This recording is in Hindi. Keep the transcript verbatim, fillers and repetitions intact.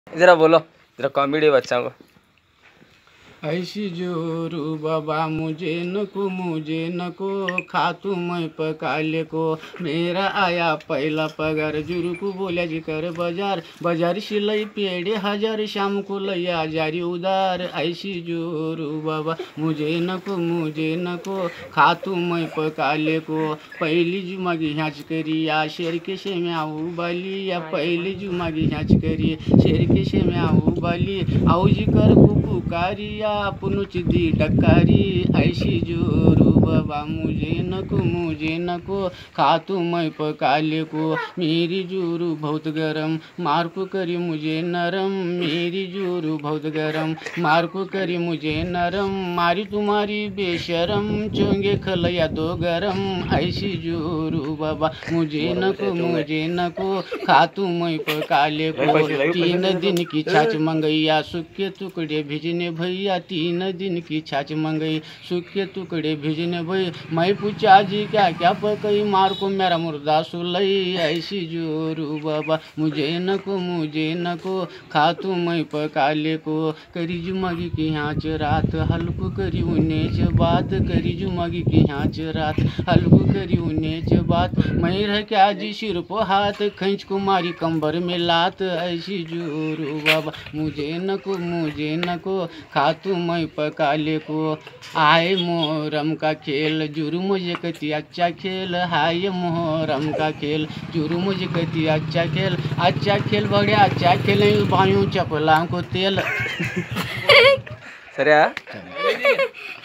जरा बोलो, जरा कॉमेडी बच्चा को। ऐसी जोरू बाबा मुझे नको मुझे नको, खातू मैं पकाले को। मेरा आया पहला पगार, जुरू को बोला जी कर बाजार। बाजार सिलाई पेड़े हजार, शाम को लिया जारी उधार। ऐसी जोरू बाबा मुझे नको मुझे नको, खातू मैं पकाले को। पहली जुमागी ह्याच करी या शेर के से म्याऊ बाली, या पहली जुमागी ह्याच करी शेर के से म्याऊ बाली। आओ जी कर पुकारिया पुनुच दी डकारी। ऐसी जोरू बाबा मुझे नको मुझे नको, खातू मैं पकाले को। मेरी जोरू बहुत गरम, मार को करी मुझे नरम। मेरी जोरू बहुत गरम, मार को करी मुझे नरम। मारी तुम्हारी बेशरम, चोंगे खलया दो गरम। ऐसी जोरू बाबा मुझे नको मुझे नको, खातू मैं पकाले को। तीन दिन की छाछ मंगैया, सूखे टुकड़े भिजने भैया। तीन दिन की छाछ मंगई, सूखे टुकड़े भिजने भैया। मैं पूछा जी क्या क्या पकई, मार को मेरा मुर्दा सुलई। ऐसी जोरू बाबा मुझे नको मुझे नको, खातू मैं पकाले को। करी जुमागी की हाँच रात, हल्कू करी उन्हेच बात। करी जुमागी की हाँच रात, हल्कू करी उन्हेच बात। मैं रह क्या जी सिर पर हाथ, खींच को मारी कंबर में लात। ऐसी जोरू बाबा मुझे नको मुझे नको, खातू मैं पकाले को। आए मोहरम का खेल, जुरू मुझे कति अच्छा खेल। हाय मोहरम का खेल, जुरू मुझे कति अच्छा खेल। अच्छा खेल बढ़िया अच्छा खेल, भाइयों चपला को तेल। सर